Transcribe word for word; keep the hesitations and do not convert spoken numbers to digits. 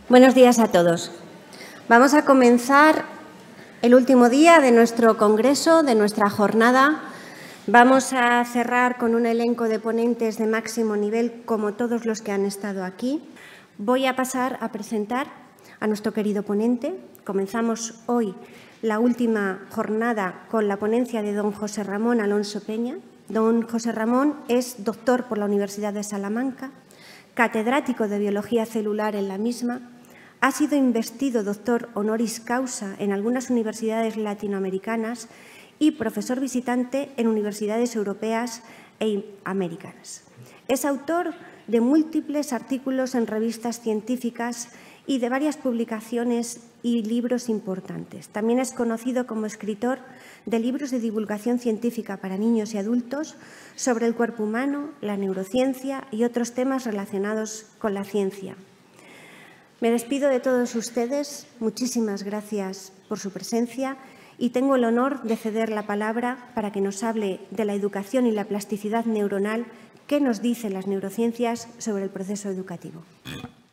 Buenos días a todos. Vamos a comenzar el último día de nuestro congreso, de nuestra jornada. Vamos a cerrar con un elenco de ponentes de máximo nivel, como todos los que han estado aquí. Voy a pasar a presentar a nuestro querido ponente. Comenzamos hoy la última jornada con la ponencia de don José Ramón Alonso Peña. Don José Ramón es doctor por la Universidad de Salamanca, catedrático de Biología Celular en la misma. Ha sido investido doctor honoris causa en algunas universidades latinoamericanas y profesor visitante en universidades europeas e americanas. Es autor de múltiples artículos en revistas científicas y de varias publicaciones y libros importantes. También es conocido como escritor de libros de divulgación científica para niños y adultos sobre el cuerpo humano, la neurociencia y otros temas relacionados con la ciencia. Me despido de todos ustedes. Muchísimas gracias por su presencia y tengo el honor de ceder la palabra para que nos hable de la educación y la plasticidad neuronal. ¿Qué nos dicen las neurociencias sobre el proceso educativo?